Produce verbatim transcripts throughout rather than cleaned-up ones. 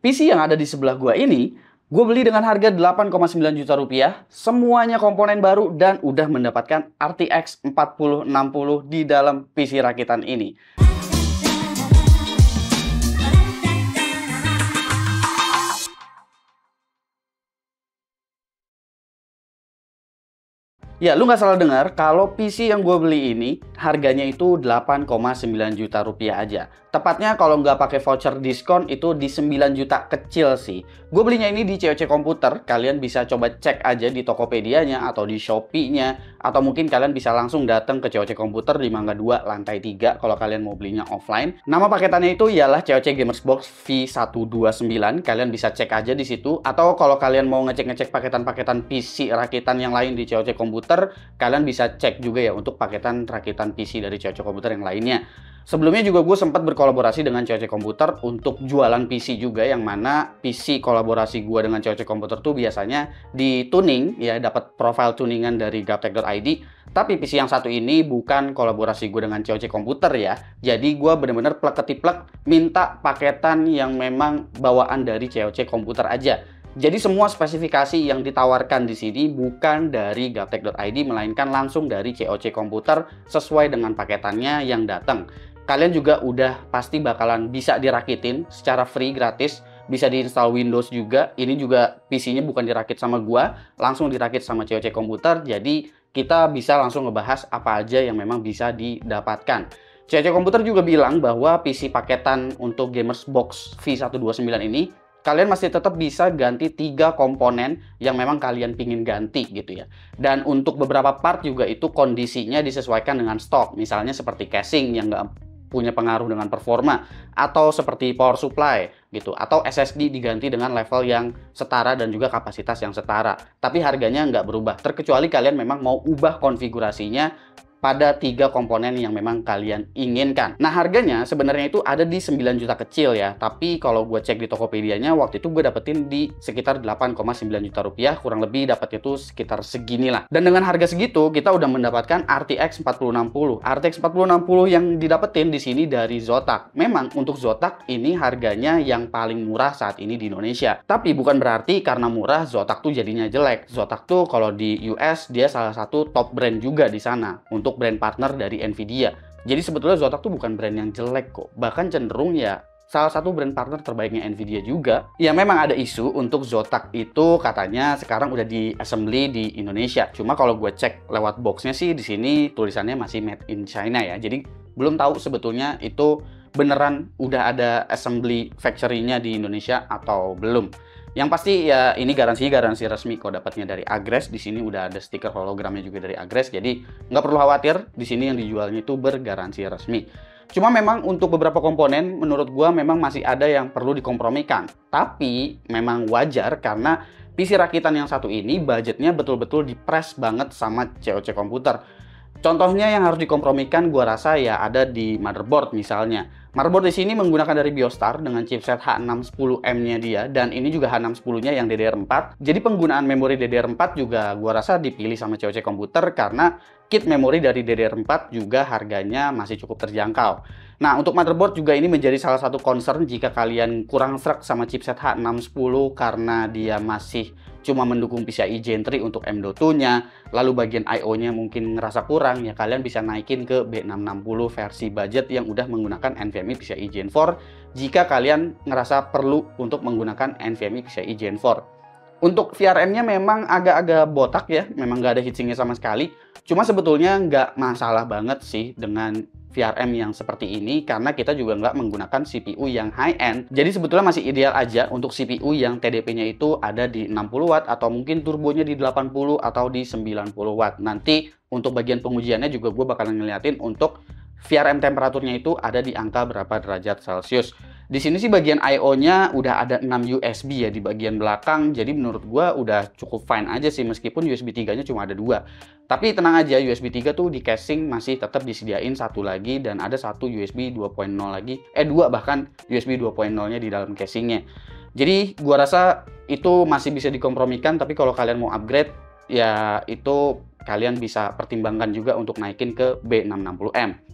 P C yang ada di sebelah gua ini, gue beli dengan harga delapan koma sembilan juta rupiah, semuanya komponen baru dan udah mendapatkan R T X empat puluh enam puluh di dalam P C rakitan ini. Ya, lu nggak salah dengar, kalau P C yang gue beli ini harganya itu delapan koma sembilan juta rupiah aja. Tepatnya kalau nggak pakai voucher diskon itu di sembilan juta kecil sih. Gue belinya ini di C O C Komputer, kalian bisa coba cek aja di Tokopedia-nya atau di Shopee-nya. Atau mungkin kalian bisa langsung datang ke C O C Komputer di Mangga dua, lantai tiga kalau kalian mau belinya offline. Nama paketannya itu ialah C O C Gamers Box V seratus dua puluh sembilan, kalian bisa cek aja di situ. Atau kalau kalian mau ngecek-ngecek paketan-paketan P C rakitan yang lain di C O C Komputer, kalian bisa cek juga ya untuk paketan rakitan P C dari C O C Komputer yang lainnya. Sebelumnya juga gue sempat berkolaborasi dengan C O C Komputer untuk jualan P C juga, yang mana P C kolaborasi gue dengan C O C Komputer tuh biasanya di tuning ya, dapat profile tuningan dari gaptek dot I D. Tapi P C yang satu ini bukan kolaborasi gue dengan C O C Komputer ya. Jadi gue bener-bener plek-ketiplek minta paketan yang memang bawaan dari C O C Komputer aja. Jadi semua spesifikasi yang ditawarkan di sini bukan dari gaptek dot I D, melainkan langsung dari C O C Komputer sesuai dengan paketannya yang datang. Kalian juga udah pasti bakalan bisa dirakitin secara free, gratis. Bisa diinstal Windows juga. Ini juga P C-nya bukan dirakit sama gua, langsung dirakit sama C O C Komputer. Jadi kita bisa langsung ngebahas apa aja yang memang bisa didapatkan. C O C Komputer juga bilang bahwa P C paketan untuk Gamers Box V seratus dua puluh sembilan ini, kalian masih tetap bisa ganti tiga komponen yang memang kalian pingin ganti gitu ya. Dan untuk beberapa part juga itu kondisinya disesuaikan dengan stok. Misalnya seperti casing yang nggak punya pengaruh dengan performa, atau seperti power supply gitu, atau S S D diganti dengan level yang setara dan juga kapasitas yang setara. Tapi harganya nggak berubah, terkecuali kalian memang mau ubah konfigurasinya pada tiga komponen yang memang kalian inginkan. Nah, harganya sebenarnya itu ada di sembilan juta kecil ya. Tapi kalau gue cek di Tokopedia-nya, waktu itu gue dapetin di sekitar delapan koma sembilan juta rupiah, kurang lebih dapatnya itu sekitar seginilah. Dan dengan harga segitu, kita udah mendapatkan R T X empat puluh enam puluh. R T X empat puluh enam puluh yang didapetin di sini dari Zotac. Memang untuk Zotac ini harganya yang paling murah saat ini di Indonesia. Tapi bukan berarti karena murah Zotac tuh jadinya jelek. Zotac tuh kalau di U S dia salah satu top brand juga di sana untuk brand partner dari Nvidia. Jadi sebetulnya Zotac tuh bukan brand yang jelek kok. Bahkan cenderung ya salah satu brand partner terbaiknya Nvidia juga. Ya memang ada isu untuk Zotac itu katanya sekarang udah di assembly di Indonesia. Cuma kalau gue cek lewat boxnya sih di sini tulisannya masih made in China ya. Jadi belum tahu sebetulnya itu beneran udah ada assembly factory-nya di Indonesia atau belum. Yang pasti ya ini garansinya garansi resmi kok, dapatnya dari Agres. Di sini udah ada stiker hologramnya juga dari Agres. Jadi nggak perlu khawatir, di sini yang dijualnya itu bergaransi resmi. Cuma memang untuk beberapa komponen menurut gua memang masih ada yang perlu dikompromikan. Tapi memang wajar karena P C rakitan yang satu ini budgetnya betul-betul dipres banget sama C O C Komputer. Contohnya yang harus dikompromikan gua rasa ya ada di motherboard misalnya. Motherboard di sini menggunakan dari Biostar dengan chipset H enam sepuluh M-nya dia, dan ini juga H enam sepuluh-nya yang D D R empat. Jadi penggunaan memori D D R empat juga gua rasa dipilih sama C O C Komputer karena kit memori dari D D R empat juga harganya masih cukup terjangkau. Nah, untuk motherboard juga ini menjadi salah satu concern jika kalian kurang sreg sama chipset H enam sepuluh karena dia masih cuma mendukung P C I Gen tiga untuk M dot two-nya, lalu bagian I O-nya mungkin ngerasa kurang, ya kalian bisa naikin ke B enam enam puluh versi budget yang udah menggunakan NVMe P C I Gen four jika kalian ngerasa perlu untuk menggunakan NVMe P C I Gen four. Untuk V R M-nya memang agak-agak botak ya, memang nggak ada heatsinknya sama sekali. Cuma sebetulnya nggak masalah banget sih dengan V R M yang seperti ini karena kita juga nggak menggunakan C P U yang high-end. Jadi sebetulnya masih ideal aja untuk C P U yang T D P-nya itu ada di enam puluh watt atau mungkin turbonya di delapan puluh atau di sembilan puluh watt. Nanti untuk bagian pengujiannya juga gue bakalan ngeliatin untuk V R M temperaturnya itu ada di angka berapa derajat Celcius. Di sini sih bagian I O-nya udah ada enam U S B ya di bagian belakang. Jadi menurut gua udah cukup fine aja sih meskipun U S B tiga-nya cuma ada dua. Tapi tenang aja, U S B tiga tuh di casing masih tetap disediain satu lagi dan ada satu U S B dua titik nol lagi. Eh dua bahkan U S B dua titik nol-nya di dalam casingnya. Jadi gua rasa itu masih bisa dikompromikan, tapi kalau kalian mau upgrade ya itu kalian bisa pertimbangkan juga untuk naikin ke B enam enam puluh M.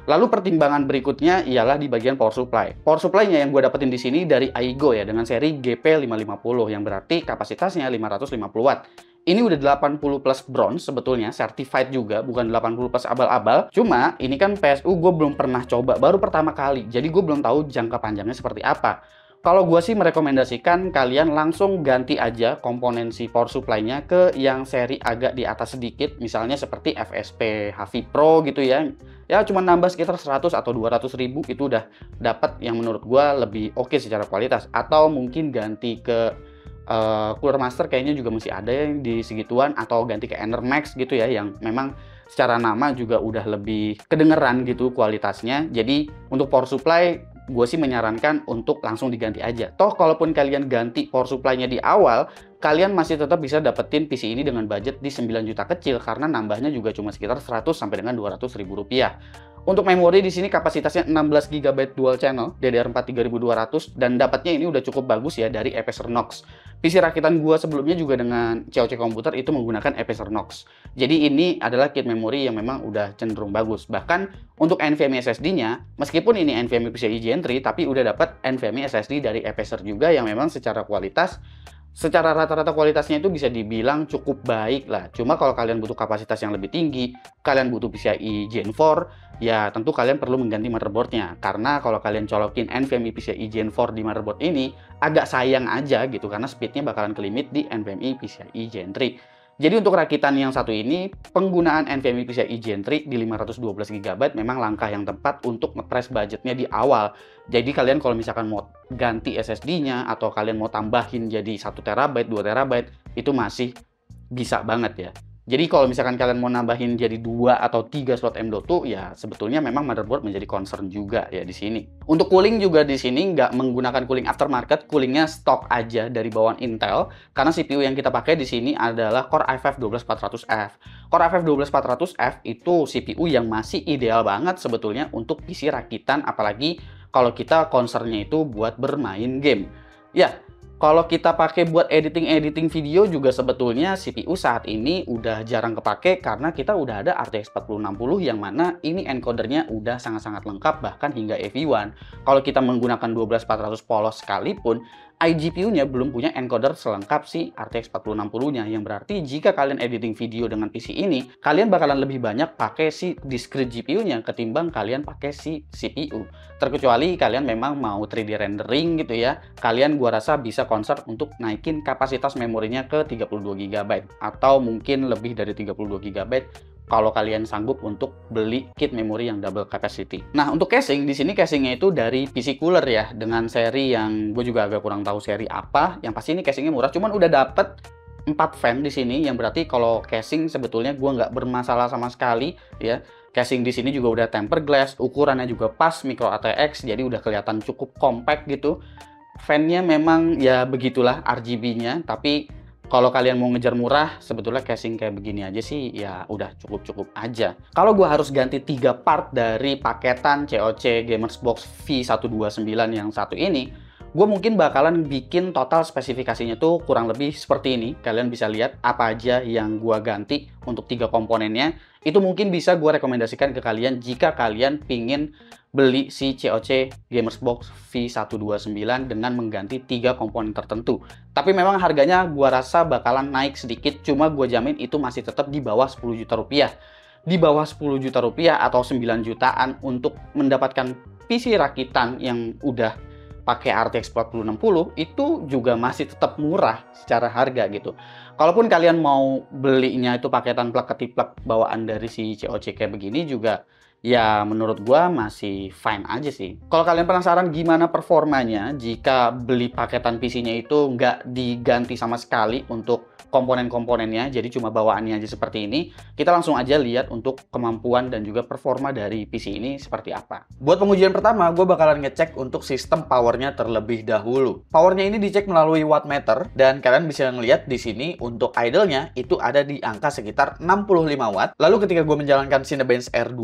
Lalu pertimbangan berikutnya ialah di bagian power supply. Power supply-nya yang gue dapetin di sini dari Aigo ya, dengan seri G P lima lima nol, yang berarti kapasitasnya lima ratus lima puluh watt. Ini udah delapan puluh plus bronze sebetulnya, certified juga, bukan delapan puluh plus abal-abal. Cuma ini kan P S U gue belum pernah coba, baru pertama kali. Jadi gue belum tahu jangka panjangnya seperti apa. Kalau gue sih merekomendasikan kalian langsung ganti aja komponen si power supply-nya ke yang seri agak di atas sedikit, misalnya seperti F S P H V Pro gitu ya. Ya cuma nambah sekitar seratus atau dua ratus ribu, itu udah dapat yang menurut gue lebih oke okay secara kualitas. Atau mungkin ganti ke uh, Cooler Master, kayaknya juga masih ada yang di segituan, atau ganti ke Enermax gitu ya, yang memang secara nama juga udah lebih kedengeran gitu kualitasnya. Jadi untuk power supply gue sih menyarankan untuk langsung diganti aja. Toh kalaupun kalian ganti power supply-nya di awal, kalian masih tetap bisa dapetin P C ini dengan budget di sembilan juta kecil, karena nambahnya juga cuma sekitar seratus sampai dengan dua ratus ribu rupiah. Untuk memori di sini kapasitasnya enam belas giga byte dual channel D D R empat tiga ribu dua ratus, dan dapatnya ini udah cukup bagus ya dari Acerinox. P C rakitan gua sebelumnya juga dengan C O C komputer itu menggunakan Acerinox. Jadi ini adalah kit memori yang memang udah cenderung bagus. Bahkan untuk NVMe S S D-nya, meskipun ini NVMe PCIe Gen tiga, tapi udah dapat NVMe S S D dari Acer juga, yang memang secara kualitas secara rata-rata kualitasnya itu bisa dibilang cukup baik lah. Cuma kalau kalian butuh kapasitas yang lebih tinggi, kalian butuh PCIe Gen empat, ya tentu kalian perlu mengganti motherboardnya. Karena kalau kalian colokin NVMe PCIe Gen empat di motherboard ini, agak sayang aja gitu, karena speednya bakalan kelimit di NVMe PCIe Gen tiga. Jadi untuk rakitan yang satu ini, penggunaan NVMe PCIe Gen tiga di lima ratus dua belas giga byte memang langkah yang tepat untuk nge-press budgetnya di awal. Jadi kalian kalau misalkan mau ganti S S D-nya atau kalian mau tambahin jadi satu terabyte, dua terabyte, itu masih bisa banget ya. Jadi kalau misalkan kalian mau nambahin jadi dua atau tiga slot M dot dua, ya sebetulnya memang motherboard menjadi concern juga ya di sini. Untuk cooling juga di sini nggak menggunakan cooling aftermarket, coolingnya stok aja dari bawaan Intel, karena C P U yang kita pakai di sini adalah Core i lima satu dua empat ratus F. Core i lima satu dua empat ratus F itu C P U yang masih ideal banget sebetulnya untuk P C rakitan, apalagi kalau kita concernnya itu buat bermain game. Ya, kalau kita pakai buat editing-editing video juga sebetulnya C P U saat ini udah jarang kepake, karena kita udah ada R T X empat puluh enam puluh yang mana ini encodernya udah sangat-sangat lengkap, bahkan hingga A V satu. Kalau kita menggunakan dua belas empat ratus polos sekalipun, iGPU-nya belum punya encoder selengkap si R T X empat puluh enam puluh-nya, yang berarti jika kalian editing video dengan P C ini, kalian bakalan lebih banyak pakai si discrete G P U-nya ketimbang kalian pakai si C P U. Terkecuali kalian memang mau tiga D rendering gitu ya, kalian gua rasa bisa concern untuk naikin kapasitas memorinya ke tiga puluh dua giga byte atau mungkin lebih dari tiga puluh dua giga byte kalau kalian sanggup untuk beli kit memori yang double capacity. Nah, untuk casing di sini, casingnya itu dari P C Cooler ya, dengan seri yang gue juga agak kurang tahu seri apa. Yang pasti ini casingnya murah, cuman udah dapet empat fan di sini, yang berarti kalau casing sebetulnya gue nggak bermasalah sama sekali ya. Casing di sini juga udah tempered glass, ukurannya juga pas micro A T X, jadi udah kelihatan cukup compact gitu. Fan-nya memang ya begitulah R G B-nya, tapi kalau kalian mau ngejar murah, sebetulnya casing kayak begini aja sih ya udah cukup-cukup aja. Kalau gue harus ganti tiga part dari paketan C O C Gamers Box V seratus dua puluh sembilan yang satu ini, gue mungkin bakalan bikin total spesifikasinya tuh kurang lebih seperti ini. Kalian bisa lihat apa aja yang gue ganti untuk tiga komponennya. Itu mungkin bisa gue rekomendasikan ke kalian jika kalian pingin beli si C O C Gamers Box V seratus dua puluh sembilan dengan mengganti tiga komponen tertentu. Tapi memang harganya gua rasa bakalan naik sedikit, cuma gua jamin itu masih tetap di bawah sepuluh juta rupiah. Di bawah sepuluh juta rupiah atau sembilan jutaan untuk mendapatkan P C rakitan yang udah pakai R T X empat puluh enam puluh itu juga masih tetap murah secara harga gitu. Kalaupun kalian mau belinya itu paketan plug ketiplek bawaan dari si C O C kayak begini juga, ya menurut gua masih fine aja sih. Kalau kalian penasaran gimana performanya jika beli paketan P C-nya itu nggak diganti sama sekali untuk komponen-komponennya, jadi cuma bawaannya aja seperti ini, kita langsung aja lihat untuk kemampuan dan juga performa dari P C ini seperti apa. Buat pengujian pertama, gue bakalan ngecek untuk sistem powernya terlebih dahulu. Powernya ini dicek melalui wattmeter, dan kalian bisa ngeliat di sini untuk idle-nya itu ada di angka sekitar enam puluh lima watt. Lalu ketika gue menjalankan Cinebench R dua puluh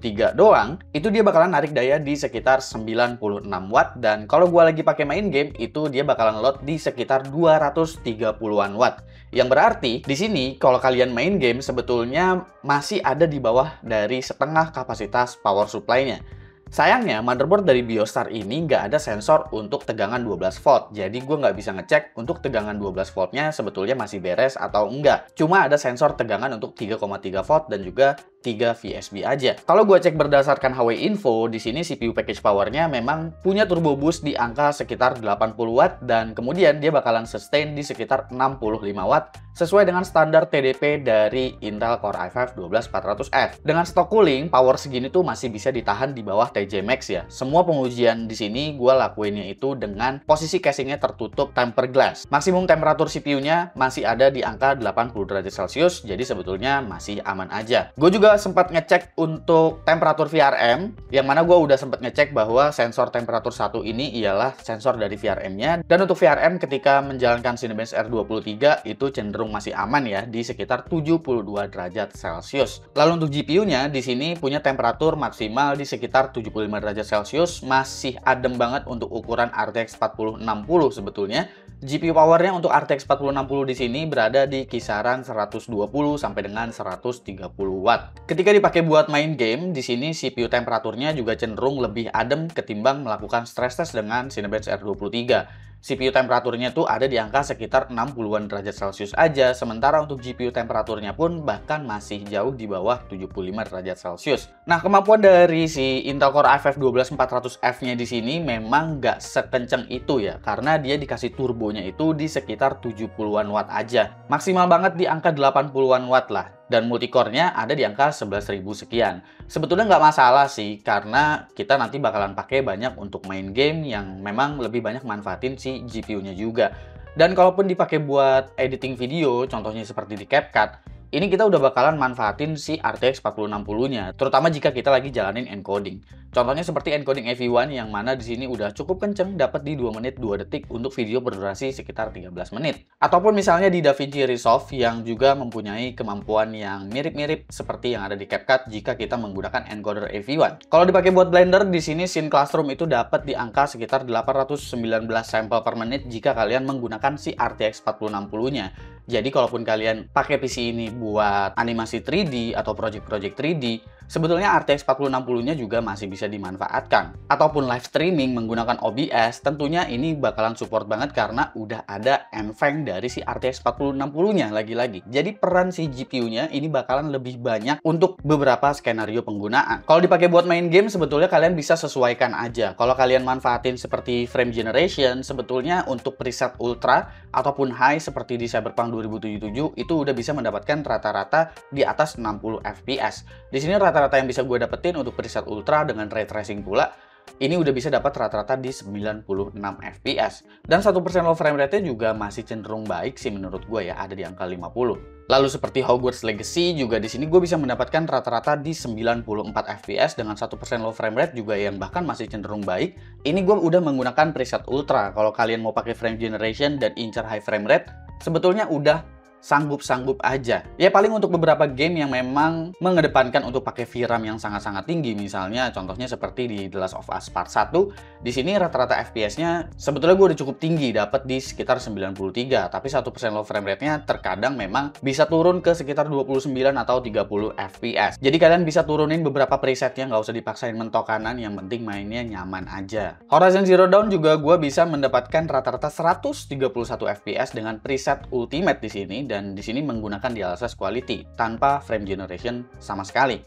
tiga doang, itu dia bakalan narik daya di sekitar sembilan puluh enam watt, dan kalau gua lagi pakai main game itu dia bakalan load di sekitar dua ratus tiga puluhan watt. Yang berarti di sini kalau kalian main game sebetulnya masih ada di bawah dari setengah kapasitas power supply-nya. Sayangnya, motherboard dari Biostar ini nggak ada sensor untuk tegangan dua belas volt. Jadi gue nggak bisa ngecek untuk tegangan dua belas voltnya sebetulnya masih beres atau enggak. Cuma ada sensor tegangan untuk tiga koma tiga volt dan juga tiga V S B aja. Kalau gue cek berdasarkan H W Info, di sini C P U package powernya memang punya turbo boost di angka sekitar delapan puluh watt, dan kemudian dia bakalan sustain di sekitar enam puluh lima watt sesuai dengan standar T D P dari Intel Core i lima dua belas empat ratus F. Dengan stok cooling, power segini tuh masih bisa ditahan di bawah T J Max ya. Semua pengujian di sini gue lakuinnya itu dengan posisi casingnya tertutup tempered glass. Maksimum temperatur C P U-nya masih ada di angka delapan puluh derajat Celcius, jadi sebetulnya masih aman aja. Gue juga sempat ngecek untuk temperatur V R M, yang mana gue udah sempat ngecek bahwa sensor temperatur satu ini ialah sensor dari V R M-nya, dan untuk V R M ketika menjalankan Cinebench R dua puluh tiga itu cenderung masih aman ya di sekitar tujuh puluh dua derajat Celcius. Lalu untuk G P U-nya di sini punya temperatur maksimal di sekitar tujuh puluh lima derajat Celcius, masih adem banget untuk ukuran R T X empat puluh enam puluh sebetulnya. G P U powernya untuk R T X empat puluh enam puluh di sini berada di kisaran seratus dua puluh sampai dengan seratus tiga puluh watt. Ketika dipakai buat main game, di sini C P U temperaturnya juga cenderung lebih adem ketimbang melakukan stress test dengan Cinebench R dua puluh tiga. C P U temperaturnya tuh ada di angka sekitar enam puluhan derajat Celcius aja, sementara untuk G P U temperaturnya pun bahkan masih jauh di bawah tujuh puluh lima derajat Celcius. Nah, kemampuan dari si Intel Core i lima dua belas empat ratus F-nya di sini memang nggak sekenceng itu ya, karena dia dikasih turbonya itu di sekitar tujuh puluhan watt aja. Maksimal banget di angka delapan puluhan watt lah. Dan multicore-nya ada di angka sebelas ribu sekian. Sebetulnya nggak masalah sih, karena kita nanti bakalan pakai banyak untuk main game yang memang lebih banyak manfaatin si G P U-nya juga. Dan kalaupun dipakai buat editing video, contohnya seperti di CapCut, ini kita udah bakalan manfaatin si R T X empat puluh enam puluh-nya, terutama jika kita lagi jalanin encoding. Contohnya seperti encoding A V satu yang mana di sini udah cukup kenceng, dapat di dua menit dua detik untuk video berdurasi sekitar tiga belas menit. Ataupun misalnya di DaVinci Resolve yang juga mempunyai kemampuan yang mirip-mirip seperti yang ada di CapCut jika kita menggunakan encoder A V satu. Kalau dipakai buat Blender, di sini Scene Classroom itu dapat di angka sekitar delapan ratus sembilan belas sampel per menit jika kalian menggunakan si R T X empat puluh enam puluh-nya. Jadi kalaupun kalian pakai P C ini buat animasi tiga D atau project-project tiga D, sebetulnya R T X empat puluh enam puluh-nya juga masih bisa dimanfaatkan. Ataupun live streaming menggunakan O B S, tentunya ini bakalan support banget karena udah ada N V E N C dari si R T X empat puluh enam puluh-nya lagi-lagi. Jadi peran si G P U-nya ini bakalan lebih banyak untuk beberapa skenario penggunaan. Kalau dipakai buat main game, sebetulnya kalian bisa sesuaikan aja. Kalau kalian manfaatin seperti frame generation, sebetulnya untuk preset ultra ataupun high seperti di Cyberpunk dua ribu tujuh puluh tujuh itu udah bisa mendapatkan rata-rata di atas enam puluh F P S. Di sini rata-rata yang bisa gue dapetin untuk preset ultra dengan ray tracing pula, ini udah bisa dapat rata-rata di sembilan puluh enam F P S. Dan satu persen low frame rate-nya juga masih cenderung baik sih menurut gue ya, ada di angka lima puluh. Lalu seperti Hogwarts Legacy juga di sini gue bisa mendapatkan rata-rata di sembilan puluh empat F P S dengan satu persen low frame rate juga yang bahkan masih cenderung baik. Ini gue udah menggunakan preset ultra. Kalau kalian mau pakai frame generation dan incar high frame rate, sebetulnya udah sanggup-sanggup aja. Ya paling untuk beberapa game yang memang mengedepankan untuk pakai V RAM yang sangat-sangat tinggi, misalnya contohnya seperti di The Last of Us Part satu, di sini rata-rata F P S-nya sebetulnya gue udah cukup tinggi, dapat di sekitar sembilan puluh tiga, tapi satu persen low frame rate-nya terkadang memang bisa turun ke sekitar dua puluh sembilan atau tiga puluh F P S. Jadi kalian bisa turunin beberapa presetnya, nggak usah dipaksain mentok kanan, yang penting mainnya nyaman aja. Horizon Zero Dawn juga gue bisa mendapatkan rata-rata seratus tiga puluh satu F P S dengan preset Ultimate di sini, dan di sini menggunakan D L S S Quality tanpa frame generation sama sekali.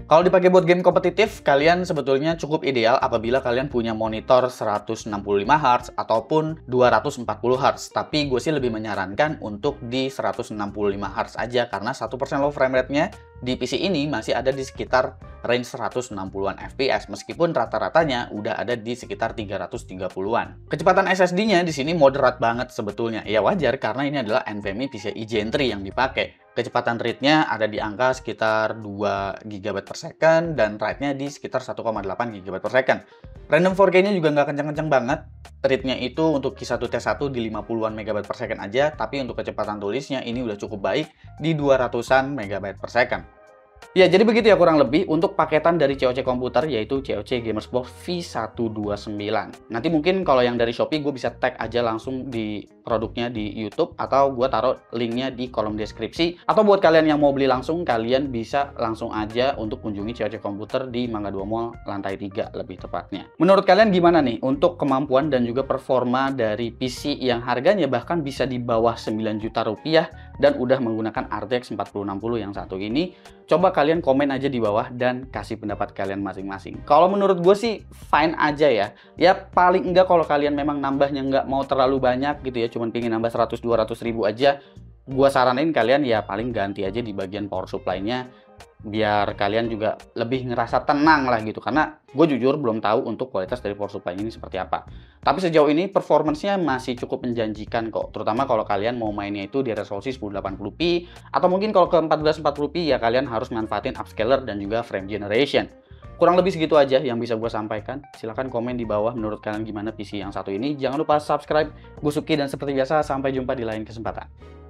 Kalau dipakai buat game kompetitif, kalian sebetulnya cukup ideal apabila kalian punya monitor seratus enam puluh lima hertz ataupun dua ratus empat puluh hertz. Tapi gue sih lebih menyarankan untuk di seratus enam puluh lima hertz aja, karena satu persen low frame rate-nya di P C ini masih ada di sekitar range seratus enam puluhan F P S, meskipun rata-ratanya udah ada di sekitar tiga ratus tiga puluhan. Kecepatan S S D-nya di sini moderat banget sebetulnya. Ya wajar, karena ini adalah NVMe PCIe Gen tiga yang dipakai. Kecepatan read-nya ada di angka sekitar dua giga byte per second dan write-nya di sekitar satu koma delapan giga byte per second. Random four K-nya juga nggak kencang-kencang banget. Read-nya itu untuk Q satu T satu di lima puluhan megabyte per second aja, tapi untuk kecepatan tulisnya ini udah cukup baik di dua ratusan megabyte per second. Ya, jadi begitu ya kurang lebih untuk paketan dari C O C Komputer, yaitu C O C Gamersbox V seratus dua puluh sembilan. Nanti mungkin kalau yang dari Shopee gue bisa tag aja langsung di produknya di YouTube, atau gue taruh linknya di kolom deskripsi. Atau buat kalian yang mau beli langsung, kalian bisa langsung aja untuk kunjungi C O C Komputer di Mangga dua Mall lantai tiga lebih tepatnya. Menurut kalian gimana nih untuk kemampuan dan juga performa dari P C yang harganya bahkan bisa di bawah sembilan juta rupiah dan udah menggunakan R T X empat puluh enam puluh yang satu ini? Coba kalian komen aja di bawah dan kasih pendapat kalian masing-masing. Kalau menurut gue sih fine aja ya. Ya paling enggak kalau kalian memang nambahnya nggak mau terlalu banyak gitu ya, cuman pingin nambah seratus dua ratus ribu aja, gue saranin kalian ya paling ganti aja di bagian power supply-nya, biar kalian juga lebih ngerasa tenang lah gitu. Karena gue jujur belum tahu untuk kualitas dari power supply ini seperti apa. Tapi sejauh ini performance-nya masih cukup menjanjikan kok. Terutama kalau kalian mau mainnya itu di resolusi sepuluh delapan puluh p, atau mungkin kalau ke empat belas empat puluh p ya kalian harus manfaatin upscaler dan juga frame generation. Kurang lebih segitu aja yang bisa gue sampaikan. Silahkan komen di bawah menurut kalian gimana P C yang satu ini. Jangan lupa subscribe. Gue Suki dan seperti biasa sampai jumpa di lain kesempatan.